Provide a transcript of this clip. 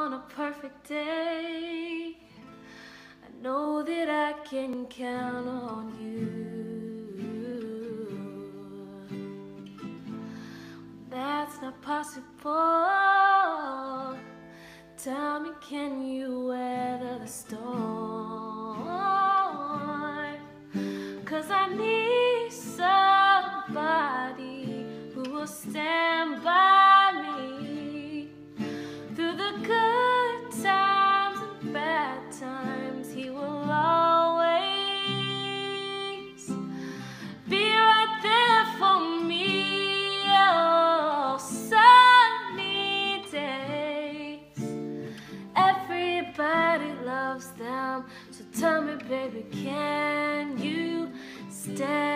on a perfect day, I know that I can count on you. That's not possible. Tell me, can you weather the storm? 'Cause I need somebody who will stand by me through the good times and bad times. He will always be right there for me. Oh, sunny days, everybody loves them. So tell me, baby, can you stay?